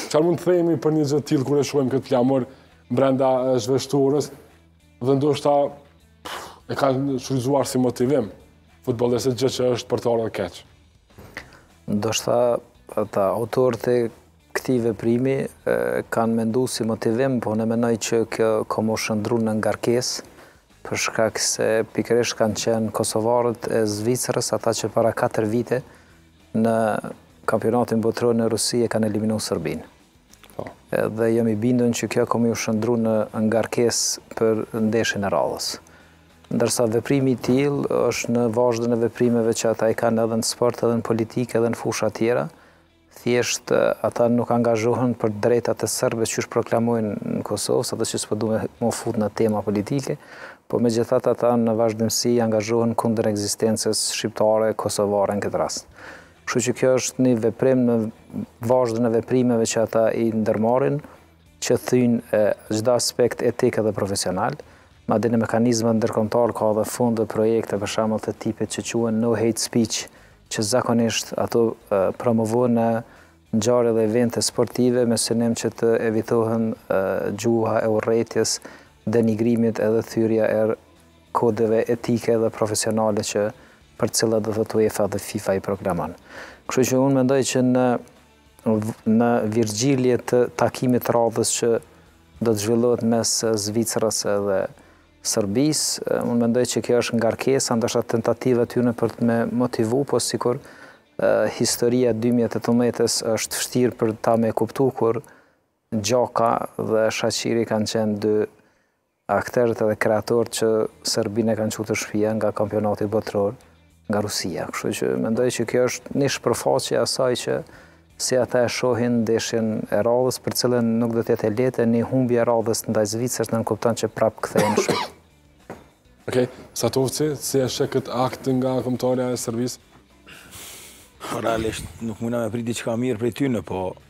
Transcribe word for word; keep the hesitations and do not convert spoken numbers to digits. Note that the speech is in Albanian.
Çfarë mund të themi për një gjë të tillë kur e shohim këtë flamur brenda zhveshturës dhe ndoshta e kanë shfrytzuar si motivim futbollistët, gjë që është për të ardhur keq. Ndoshta ata autorët e këtij veprimi kanë menduar si motivim, po ne mendoj që kjo ka më shndruar në ngarkesë për shkak se pikërisht kanë qenë kosovarët e Zvicrës, ata që para katër vite në kampionatin botror në Rusi e kanë eliminuar Serbinë. Dhe jam i bindur që kjo ka më shndruar në ngarkesë për ndeshjen e radhës. Ndërsa veprimi i tillë është në vazhdën e veprimeve që ata i kanë edhe në sport, edhe në politikë, edhe në fusha tjera. Thjesht ata nuk angazhohen për drejtat e serbëve që proklamojnë në Kosovë, ato që s'po duhet më fut në tema politike, po megjithatë ata në vazhdimsi angazhohen kundër ekzistencës shqiptare kosovare në këtë rast. Kështu që kjo është një veprim në vazhdën e veprimeve që ata i ndërmarrin, që thynë çdo aspekt etik dhe profesional. Madje në mekanizmat ndërkombëtar ka edhe fonde projekte për shembull të tipit që quhen no hate speech, që zakonisht ato promovojnë në ngjarje dhe evente sportive me synim që të evitohen gjuha e urrëties, denigrimit edhe thyrja e kodeve etike dhe profesionale që për cilat do të UEFA dhe FIFA i proklamon. Kështu që unë mendoj që në në virgjilje të takimit radhës që do të zhvillohet mes Zvicrës dhe Serbisë, unë mendoj që kjo është ngarkesa, ndoshta tentativa e tyre për të më motivu, po sikur historia e dy mijë e tetëmbëdhjetës është vështirë për ta më kuptuar kur Gjaka dhe Shaqiri kanë qenë dy aktorët dhe kreatorët që Serbinë kanë çuar të shtëpia nga kampionati botror nga Rusia. Kështu që mendoj që kjo është një shpërfaqje e asaj që si ata e shohin ndeshjen e radhës, për cilën nuk do të jetë e lehtë, një humbje e radhës ndaj Zvicrës nën kupton që prap kthehen shumë. Okej, Satovci, si e sheh këtë akt nga kombëtarja e Serbisë? Realisht nuk mundem me prit diçka mirë prej tyre, po